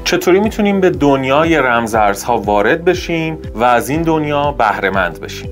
چطوری میتونیم به دنیای رمزارزها وارد بشیم و از این دنیا بهره مند بشیم.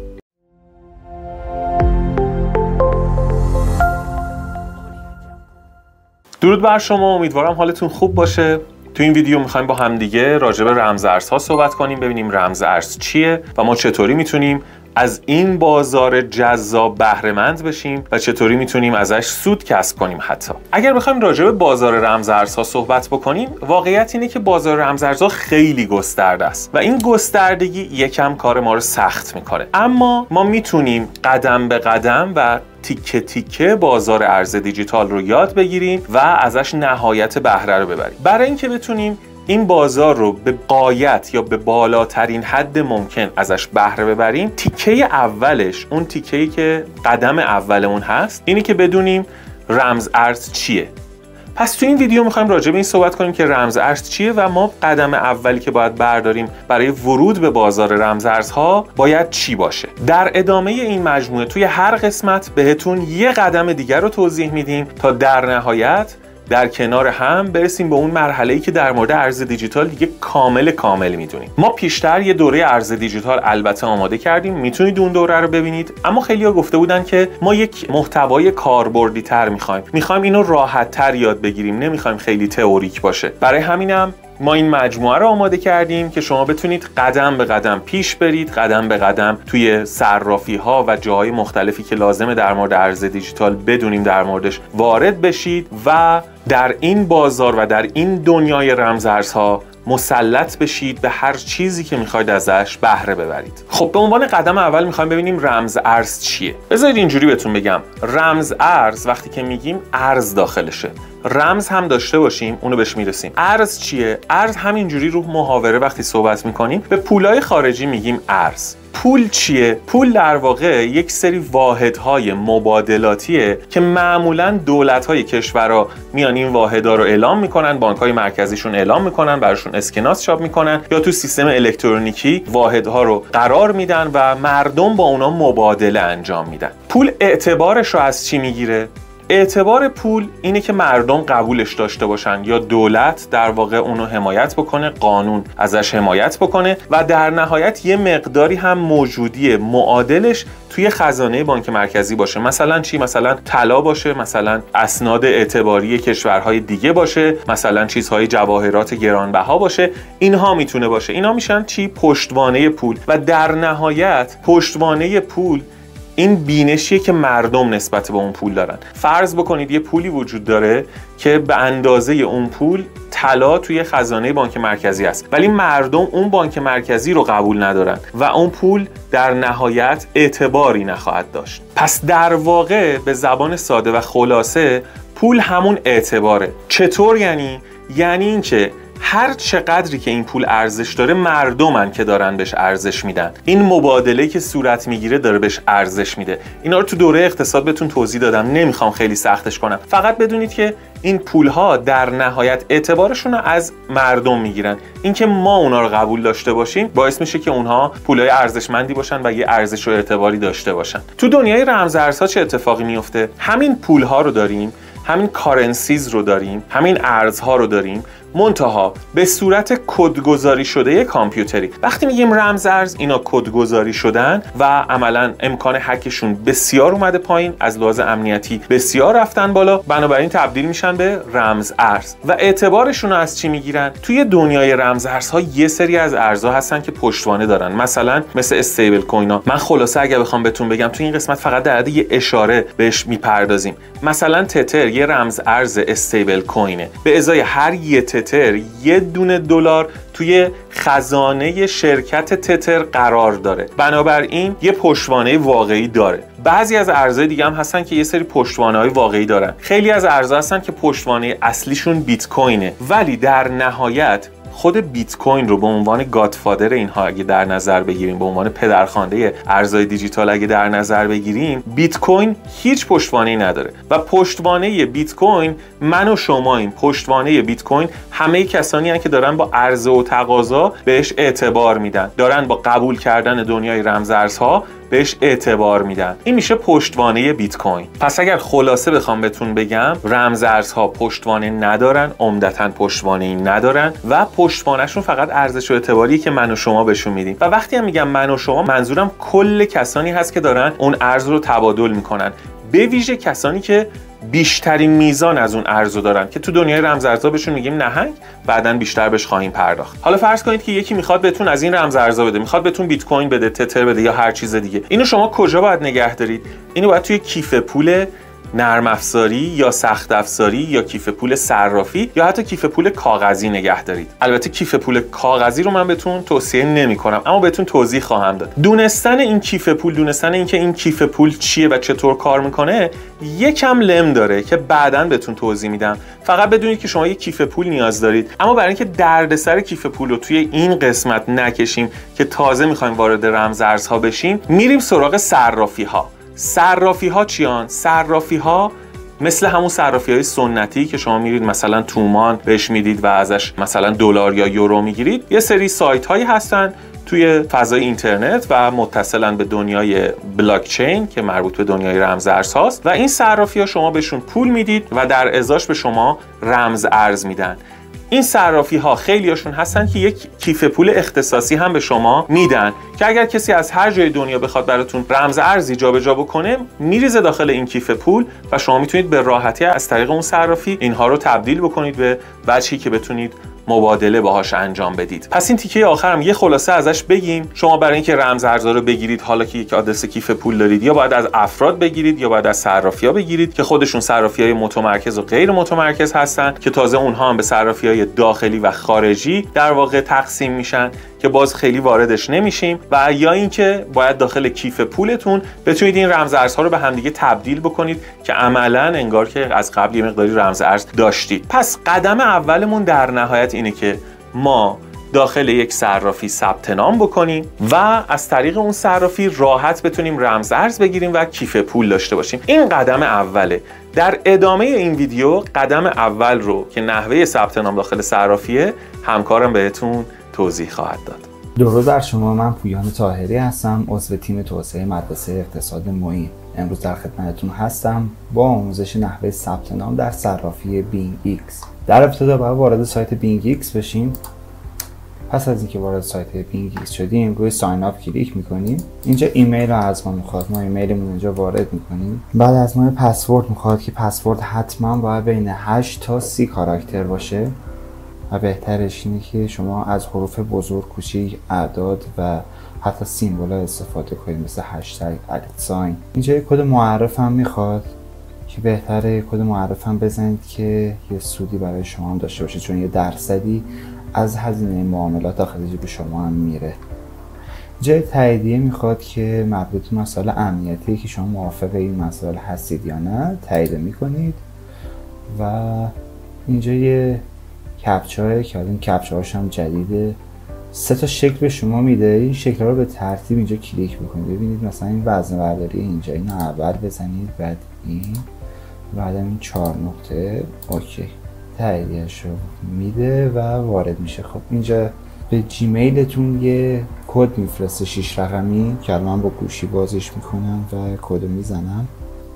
درود بر شما، امیدوارم حالتون خوب باشه. تو این ویدیو میخوایم با همدیگه راجع به رمزارزها صحبت کنیم، ببینیم رمزارز چیه و ما چطوری میتونیم از این بازار جذاب بهره مند بشیم و چطوری میتونیم ازش سود کسب کنیم. حتی اگر بخوایم راجع به بازار رمزارزها صحبت بکنیم، واقعیت اینه که بازار رمزارزها خیلی گسترده است و این گستردگی یکم کار ما رو سخت میکنه، اما ما میتونیم قدم به قدم و تیکه تیکه بازار ارز دیجیتال رو یاد بگیریم و ازش نهایت بهره رو ببریم. برای اینکه بتونیم این بازار رو به غایت یا به بالاترین حد ممکن ازش بهره ببریم، تیکه اولش، اون تیکه‌ای که قدم اولمون هست، اینی که بدونیم رمزارز چیه. پس تو این ویدیو میخوایم راجع به این صحبت کنیم که رمزارز چیه و ما قدم اولی که باید برداریم برای ورود به بازار رمزارزها باید چی باشه. در ادامه این مجموعه توی هر قسمت بهتون یه قدم دیگر رو توضیح میدیم تا در نهایت در کنار هم برسیم به اون مرحله‌ای که در مورد ارز دیجیتال دیگه کامل میدونیم. ما پیشتر یه دوره ارز دیجیتال البته آماده کردیم، میتونید اون دوره رو ببینید، اما خیلی‌ها گفته بودن که ما یک محتوای کاربردی تر میخوایم اینو راحت تر یاد بگیریم، نمیخوایم خیلی تئوریک باشه. برای همینم ما این مجموعه رو آماده کردیم که شما بتونید قدم به قدم پیش برید، قدم به قدم توی صرافی‌ها و جاهای مختلفی که لازمه در مورد ارز دیجیتال بدونیم در موردش وارد بشید و در این بازار و در این دنیای رمزارزها مسلط بشید به هر چیزی که میخواید ازش بهره ببرید. خب به عنوان قدم اول میخوایم ببینیم رمزارز چیه. بذارید اینجوری بهتون بگم، رمزارز وقتی که میگیم ارز داخلشه، رمز هم داشته باشیم، اونو بهش میرسیم. ارز چیه؟ ارز همینجوری رو محاوره وقتی صحبت میکنیم به پولای خارجی میگیم ارز. پول چیه؟ پول در واقع یک سری واحدهای مبادلاتیه که معمولاً دولت‌های کشورها میان این واحدها رو اعلام میکنن، بانک‌های مرکزیشون اعلام میکنن، براشون اسکناس چاپ میکنن یا تو سیستم الکترونیکی واحدها رو قرار میدن و مردم با اونا مبادله انجام میدن. پول اعتبارش رو از چی میگیره؟ اعتبار پول اینه که مردم قبولش داشته باشن یا دولت در واقع اونو حمایت بکنه، قانون ازش حمایت بکنه و در نهایت یه مقداری هم موجودی معادلش توی خزانه بانک مرکزی باشه. مثلا چی؟ مثلا طلا باشه، مثلا اسناد اعتباری کشورهای دیگه باشه، مثلا چیزهای جواهرات گرانبها باشه. اینها میتونه باشه. اینا میشن چی؟ پشتوانه پول. و در نهایت پشتوانه پول این بینشیه که مردم نسبت به اون پول دارن. فرض بکنید یه پولی وجود داره که به اندازه اون پول طلا توی خزانه بانک مرکزی است، ولی مردم اون بانک مرکزی رو قبول ندارن و اون پول در نهایت اعتباری نخواهد داشت. پس در واقع به زبان ساده و خلاصه پول همون اعتباره. چطور یعنی؟ یعنی اینکه هر چقدری که این پول ارزش داره مردمن که دارن بهش ارزش میدن. این مبادله که صورت میگیره داره بهش ارزش میده. اینا رو تو دوره اقتصاد بهتون توضیح دادم، نمیخوام خیلی سختش کنم. فقط بدونید که این پولها در نهایت اعتبارشون رو از مردم میگیرن. اینکه ما اونا رو قبول داشته باشیم باعث میشه که اونها پولای ارزشمندی باشن و یه ارزش و اعتباری داشته باشن. تو دنیای رمزارزها چه اتفاقی میفته؟ همین پولها رو داریم، همین کارنسیز رو داریم، همین ارزها رو داریم، منتها به صورت کدگذاری شده کامپیوتری. وقتی میگیم رمزارز، اینا کدگذاری شدن و عملاً امکان هکشون بسیار اومده پایین، از لحاظ امنیتی بسیار رفتن بالا، بنابراین تبدیل میشن به رمزارز. و اعتبارشون رو از چی میگیرن؟ توی دنیای رمزارزها یه سری از ارزها هستن که پشتوانه دارن، مثلا مثل استیبل کوینا. من خلاصه اگه بخوام بهتون بگم تو این قسمت فقط در حد یه اشاره بهش میپردازیم. مثلا تتر یه رمزارز استیبل کوینه، به ازای هر یه تتر یه دونه دلار توی خزانه شرکت تتر قرار داره، بنابراین یه پشتوانه واقعی داره. بعضی از ارزهای دیگه هم هستن که یه سری پشتوانه‌های واقعی دارن. خیلی از ارزها هستن که پشتوانه اصلیشون بیت کوینه، ولی در نهایت خود بیت کوین رو به عنوان گادفادر اینها اگه در نظر بگیریم، به عنوان پدرخوانده ارزهای دیجیتال اگه در نظر بگیریم، بیت کوین هیچ پشتوانه‌ای نداره و پشتوانه بیت کوین من و شماییم. پشتوانه بیت کوین همه کسانی هستن که دارن با عرضه و تقاضا بهش اعتبار میدن، دارن با قبول کردن دنیای رمزارزها بهش اعتبار میدن. این میشه پشتوانه بیت کوین. پس اگر خلاصه بخوام بهتون بگم، رمزارزها پشتوانه ندارن، عمدتاً پشتوانه‌ای ندارن و پشتوانه‌شون فقط ارزش و اعتباری که من و شما بهشون میدیم. و وقتی هم میگم من و شما، منظورم کل کسانی هست که دارن اون ارز رو تبادل میکنن، به ویژه کسانی که بیشترین میزان از اون ارزو دارن که تو دنیای رمزارزها بهشون میگیم نهنگ، بعداً بیشتر بهش خواهیم پرداخت. حالا فرض کنید که یکی میخواد بهتون از این رمزارزها بده، میخواد بهتون بیت کوین بده، تتر بده یا هر چیز دیگه. اینو شما کجا باید نگه دارید؟ اینو باید توی کیف پول نرم افزاری یا سخت افزاری یا کیف پول صرافی یا حتی کیف پول کاغذی نگه دارید. البته کیف پول کاغذی رو من بهتون توصیه نمی‌کنم، اما بهتون توضیح خواهم داد. دونستن این کیف پول، دونستن اینکه این کیف پول چیه و چطور کار میکنه، یکم لم داره که بعداً بهتون توضیح میدم. فقط بدونید که شما یک کیف پول نیاز دارید. اما برای اینکه دردسر کیف پول رو توی این قسمت نکشیم که تازه می‌خوایم وارد رمزارزها بشیم، میریم سراغ صرافی‌ها. صرافی‌ها چیان؟ صرافی‌ها مثل همون صرافی‌های سنتی که شما میرید مثلا تومان بهش میدید و ازش مثلا دلار یا یورو میگیرید، یه سری سایت‌هایی هستن توی فضای اینترنت و متصلن به دنیای بلاکچین که مربوط به دنیای رمزارزهاست و این صرافی‌ها شما بهشون پول میدید و در ازاش به شما رمز ارز میدن. این صرافی‌ها خیلیاشون هستن که یک کیف پول اختصاصی هم به شما میدن که اگر کسی از هر جای دنیا بخواد براتون رمز ارزی جابجا بکنه، میریزه داخل این کیف پول و شما میتونید به راحتی از طریق اون صرافی اینها رو تبدیل بکنید به وجهی که بتونید مبادله باهاش انجام بدید. پس این تیکه آخرم یه خلاصه ازش بگیم. شما برای اینکه رمزارزها رو بگیرید، حالا که یک آدرس کیف پول دارید، یا باید از افراد بگیرید یا باید از صرافی‌ها بگیرید که خودشون صرافی‌های متمرکز و غیر متمرکز هستن که تازه اونها هم به صرافی‌های داخلی و خارجی در واقع تقسیم میشن که باز خیلی واردش نمیشیم. و یا اینکه باید داخل کیف پولتون بتونید این رمزارزها رو به همدیگه تبدیل بکنید که عملاً انگار که از قبل یه مقداری رمزارز داشتید. پس قدم اولمون در نهایت اینه که ما داخل یک صرافی ثبت نام بکنیم و از طریق اون صرافی راحت بتونیم رمزارز بگیریم و کیف پول داشته باشیم. این قدم اوله. در ادامه این ویدیو قدم اول رو که نحوه ثبت نام داخل صرافیه، همکارم بهتون توضیح خواهد داد. درود بر شما، من پویان طاهری هستم، عضو تیم توسعه مدرسه اقتصاد معین. امروز در خدمتتون هستم با آموزش نحوه ثبت نام در صرافی بینگ ایکس. در ابتدا باید وارد سایت بینگ ایکس بشیم. پس از اینکه وارد سایت بینگ ایکس شدیم، روی ساین اپ کلیک میکنیم. اینجا ایمیل رو از ما میخواد، ما ایمیلمون اینجا وارد میکنیم. بعد از ما پسورد میخواد که پسورد حتما باید بین 8 تا 30 کاراکتر باشه و بهترش اینه که شما از حروف بزرگ، کوچیک، اعداد و حتی سیمبولا استفاده کنید، مثل هشتگ، @. اینجا یک کد معرف هم میخواد که بهتره کد معرف هم بزنید که یه سودی برای شما هم داشته باشه، چون یه درصدی از هزینه معاملات داخل جیب شما هم میره. جای تاییدیه میخواد که مربوط به مسائل امنیتی که شما موافق این مسائل هستید یا نه تایید میکنید و اینجا یه کپچاه که این کپچه هاش هم جدیده، 3 تا شکل به شما میده. این شکل ها رو به ترتیب اینجا کلیک بکنید. ببینید مثلا این وزن برداری اینجا، اینو اول بزنید، بعد این، بعد این 4 نقطه، اوکی، تاییدیش رو میده و وارد میشه. خب اینجا به جیمیلتون یه کد میفرسته 6 رقمی که الان با گوشی بازش میکنم و کد رو میزنم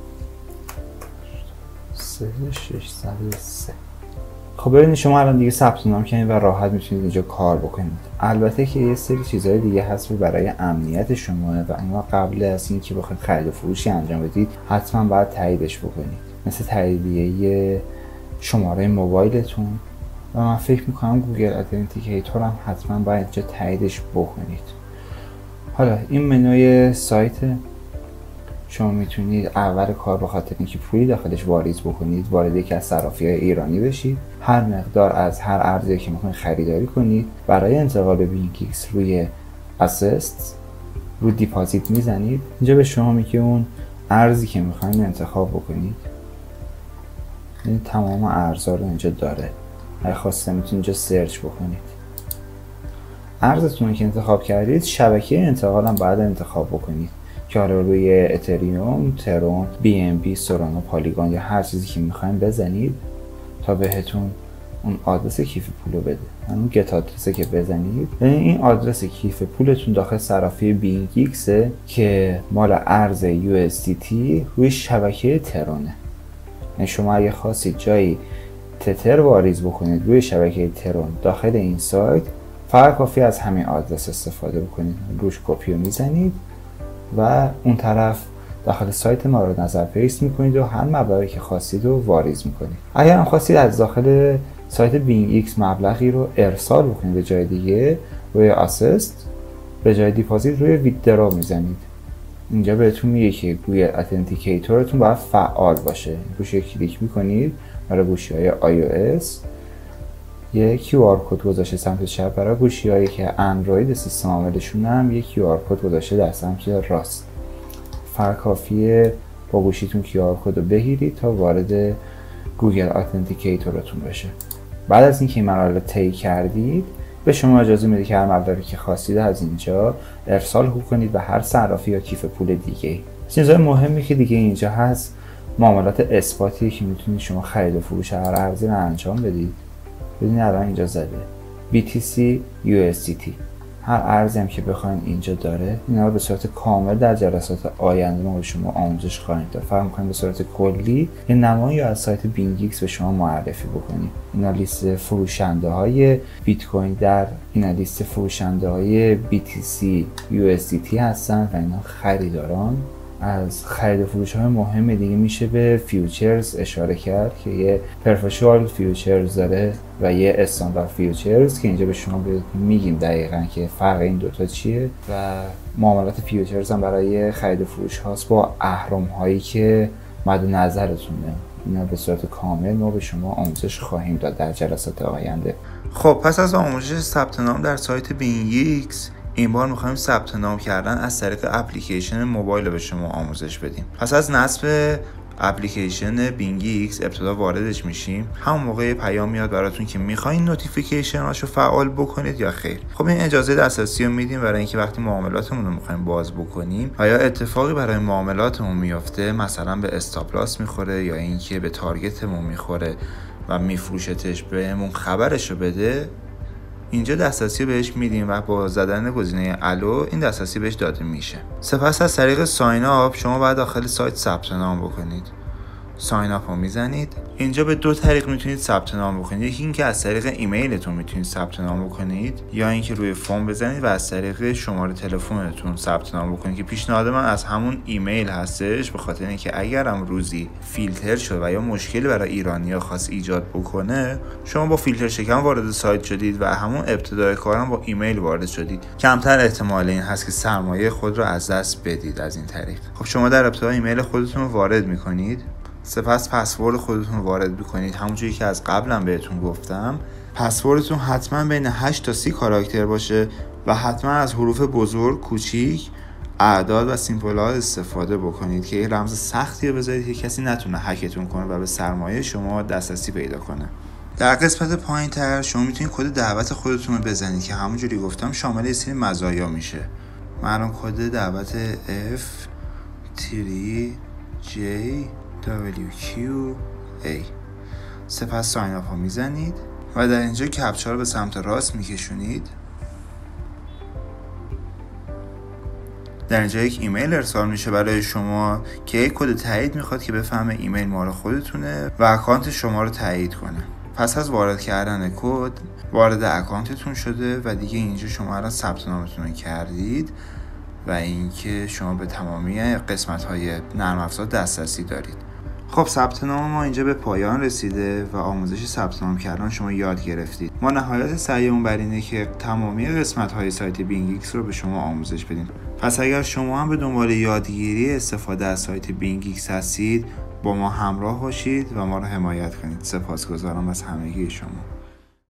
3603. خب ببینید شما الان دیگه ثبت نام کردید و راحت میتونید اینجا کار بکنید. البته که یه سری چیزهای دیگه هست برای امنیت شما و اینا قبل از اینکه بخواید خرید و فروشی انجام بدید حتما باید تاییدش بکنید، مثل تاییدیه شماره موبایلتون و من فکر میکنم گوگل اتنتیکیتور هم حتما باید اینجا تاییدش بکنید. حالا این منوی سایت شما میتونید اول کار به خاطر اینکه پولی داخلش واریز بکنید، وارد یکی از صرافی‌های ایرانی بشید، هر مقدار از هر ارزی که میخواین خریداری کنید برای انتقال به بینگ ایکس روی اسست رو دیپازیت میزنید. اینجا به شما میگه اون ارزی که میخواین انتخاب بکنید. این تمام ارزها رو اینجا داره، اگه خواستم میتونید اینجا سرچ بکنید. ارزتون که انتخاب کردید، شبکه انتقال هم باید انتخاب بکنید که حالا روی اتریوم، ترون، BNB، سولانا، پالیگون یا هر چیزی که میخواین بزنید تا بهتون اون آدرس کیف پولو بده. همون گت آدرسه که بزنید، این آدرس کیف پولتون داخل صرافی بینگ ایکسه که مال ارز USDT روی شبکه ترونه. یعنی شما اگه خواستید جایی تتر واریز بکنید روی شبکه ترون داخل این سایت، فقط کافی از همین آدرس استفاده بکنید، روش کپی رو میزنید و اون طرف داخل سایت ما رو نظر پیست میکنید و هر مبلغی که خواستید رو واریز میکنید. اگر هم خواستید از داخل سایت بینگ ایکس مبلغی رو ارسال بکنید به جای دیگه، روی اسست به جای دیپازیت روی ویدرا میزنید. اینجا بهتون میگه که گوگل اتنتیکیتورتون باید فعال باشه. روش کلیک میکنید، برای گوشی‌های iOS یه QR کد گذاشته سمت چپ، برای گوشی‌هایی که اندروید سیستم عاملشون هم یه QR کد گذاشته در سمت راست. فقط کافیه با گوشیتون QR کد رو بگیرید تا وارد گوگل اتنتیکیتورتون بشه. بعد از اینکه این مرحله طی کردید، به شما اجازه میده که هر مبلغی که خواستید از اینجا ارسال کنید به هر صرافی یا کیف پول دیگه. چیزای مهمی که دیگه اینجا هست، معاملات اثباتی که میتونید شما خرید و فروش هر ارزی رو انجام بدید. ببینید الان اینجا زده BTC USDT. هر ارزی هم که بخواید اینجا داره، اینا رو به صورت کامل در جلسات آینده ما به شما آموزش خواهیم داد. فقط می‌خوایم به صورت کلی یه نمایی از سایت بینگ ایکس به شما معرفی بکنیم. اینا لیست فروشنده های بیت کوین در اینا لیست فروشنده های BTC USDT هستن و اینا خریداران. از خرید و فروش های مهم دیگه میشه به فیوچرز اشاره کرد که یه پرفشوال فیوچرز داره و یه استاندارد فیوچرز که اینجا به شما میگیم دقیقاً که فرق این دوتا چیه. و معاملات فیوچرز هم برای خرید و فروش هاست با اهرم هایی که مد نظرتونه. اینا به صورت کامل ما به شما آموزش خواهیم داد در جلسات آینده. خب پس از آموزش ثبت نام در سایت بینگ ایکس، این بار میخوایم ثبت نام کردن از طریق اپلیکیشن موبایل به شما آموزش بدیم. پس از نصب اپلیکیشن بینگ ایکس ابتدا واردش میشیم. همون موقع پیام میاد براتون که میخواین نوتیفیکیشن هاشو فعال بکنید یا خیر. خب این اجازه دسترسی رو میدیم برای اینکه وقتی معاملاتمون رو میخوایم باز بکنیم و یا اتفاقی برای معاملاتمون میفته، مثلا به استاپ لاس میخوره یا اینکه به تارگتمون میخوره و میفروشتش، بهمون خبرشو بده، اینجا دسترسی بهش میدیم و با زدن گزینه الو این دسترسی بهش داده میشه. سپس از طریق ساین اپ شما باید داخل سایت ثبت نام بکنید. ساین اپ رو میزنید. اینجا به دو طریق میتونید ثبت نام بکنید. یکی اینکه از طریق ایمیلتون میتونید ثبت نام بکنید، یا اینکه روی فرم بزنید و از طریق شماره تلفنتون ثبت نام بکنید که پیشنهاد من از همون ایمیل هستش، به خاطر اینکه اگرم روزی فیلتر شد و یا مشکلی برای ایرانی‌ها خاص ایجاد بکنه، شما با فیلتر شکن وارد سایت شدید و همون ابتدای کارم با ایمیل وارد شدید، کمتر احتمال این هست که سرمایه خود رو از دست بدید از این طریق. خب شما در ابتدا ایمیل خودتون رو وارد میکنید، سپس پسورد خودتون رو وارد بکنید. همونجوری که از قبلا بهتون گفتم، پسوردتون حتما بین 8 تا 30 کاراکتر باشه و حتما از حروف بزرگ، کوچیک، اعداد و سیمبل ها استفاده بکنید که یه رمز سختی رو بذارید که کسی نتونه هکتون کنه و به سرمایه شما دسترسی پیدا کنه. در قسمت پایین‌تر شما میتونید کد دعوت خودتون رو بزنید که همونجوری گفتم شامل یه سری مزایا میشه. من کد دعوت F3JWQA. سپس ساین اپ ها میزنید و در اینجا کپچا رو به سمت راست میکشونید. در اینجا یک ایمیل ارسال میشه برای شما که یک کد تایید میخواد که بفهمه ایمیل مال خودتونه و اکانت شما رو تایید کنه. پس از وارد کردن کد وارد اکانتتون شده و دیگه اینجا شما الان ثبت نامتون رو کردید و اینکه شما به تمامی قسمت‌های نرم افزار دسترسی دارید. خب ثبت نام ما اینجا به پایان رسیده و آموزش ثبت نام کردن شما یاد گرفتید. ما نهایت سعیمون بر اینه که تمامی قسمت‌های سایت بینگ ایکس رو به شما آموزش بدیم. پس اگر شما هم به دنبال یادگیری استفاده از سایت بینگ ایکس هستید، با ما همراه باشید و ما رو حمایت کنید. سپاسگزارم از همگی شما.